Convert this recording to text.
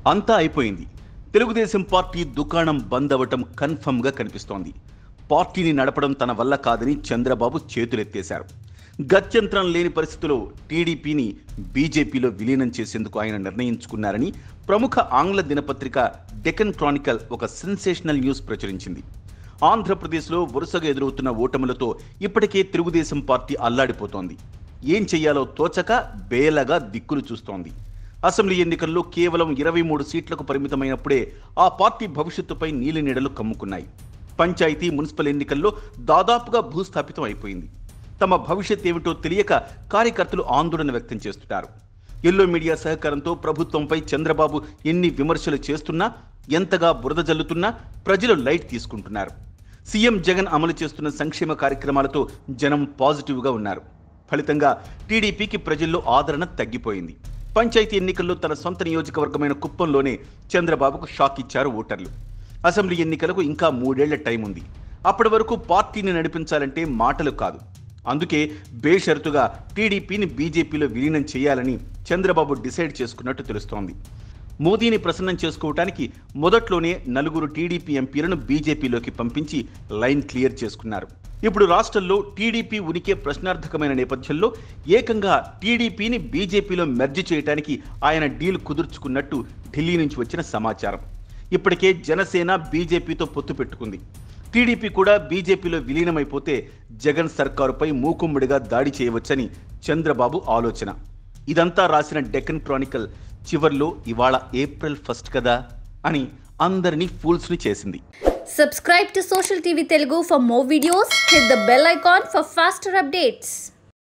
అంతా అయిపోయింది. తెలుగుదేశం పార్టీ దుకాణం బంద్ అవ్వటం కన్ఫర్మ్ గా కనిపిస్తోంది. పార్టీని నడపడం తన వల్ల కాదని చంద్రబాబు చేతులెత్తేశారు. గత్యంతరం లేని పరిస్థితుల్లో టీడీపీని బీజేపీలో విలీనం చేసేందుకు ఆయన నిర్ణయించుకున్నారని ప్రముఖ ఆంగ్ల దినపత్రిక డెక్కన్ క్రానికల్ ఒక సెన్సేషనల్ న్యూస్ ప్రచురించింది. ఆంధ్రప్రదేశ్లో వరుసగా ఎదురవుతున్న ఓటములతో ఇప్పటికే తెలుగుదేశం పార్టీ అల్లాడిపోతోంది. ఏం చెయ్యాలో తోచక బేలగా దిక్కులు చూస్తోంది. అసెంబ్లీ ఎన్నికల్లో కేవలం 23 సీట్లకు పరిమితమైనప్పుడే ఆ పార్టీ భవిష్యత్తుపై నీలినీడలు కమ్ముకున్నాయి. పంచాయతీ, మున్సిపల్ ఎన్నికల్లో దాదాపుగా భూస్థాపితం అయిపోయింది. తమ భవిష్యత్ ఏమిటో తెలియక కార్యకర్తలు ఆందోళన వ్యక్తం చేస్తున్నారు. ఎల్లో మీడియా సహకారంతో ప్రభుత్వంపై చంద్రబాబు ఎన్ని విమర్శలు చేస్తున్నా, ఎంతగా బురద జల్లుతున్నా ప్రజలు లైట్ తీసుకుంటున్నారు. సీఎం జగన్ అమలు చేస్తున్న సంక్షేమ కార్యక్రమాలతో జనం పాజిటివ్గా ఉన్నారు. ఫలితంగా టీడీపీకి ప్రజల్లో ఆదరణ తగ్గిపోయింది. పంచాయతీ ఎన్నికల్లో తన సొంత నియోజకవర్గమైన కుప్పంలోనే చంద్రబాబుకు షాక్ ఇచ్చారు ఓటర్లు. అసెంబ్లీ ఎన్నికలకు ఇంకా 3 ఏళ్ల టైం ఉంది. అప్పటి వరకు పార్టీని నడిపించాలంటే మాటలు కాదు. అందుకే బేషరతుగా టీడీపీని బీజేపీలో విలీనం చేయాలని చంద్రబాబు డిసైడ్ చేసుకున్నట్టు తెలుస్తోంది. మోదీని ప్రసన్నం చేసుకోవటానికి మొదట్లోనే 4 టీడీపీ ఎంపీలను బీజేపీలోకి పంపించి లైన్ క్లియర్ చేసుకున్నారు. ఇప్పుడు రాష్ట్రంలో టీడీపీ ఉనికి ప్రశ్నార్థకమైన నేపథ్యంలో ఏకంగా టీడీపీని బీజేపీలో మెర్జ్ చేయడానికి ఆయన డీల్ కుదుర్చుకున్నట్టు ఢిల్లీ నుంచి వచ్చిన సమాచారం. ఇప్పటికే జనసేన బీజేపీతో పొత్తు పెట్టుకుంది. టీడీపీ కూడా బీజేపీలో విలీనమైపోతే జగన్ సర్కారుపై మూకుమ్మడిగా దాడి చేయవచ్చని చంద్రబాబు ఆలోచన. ఇదంతా రాసిన డెక్కన్ క్రానికల్ చివర్లో ఇవాళ ఏప్రిల్ 1 కదా అని అందరినీ ఫూల్స్ని చేసింది. Subscribe to Social TV Telugu for more videos. Hit the bell icon for faster updates.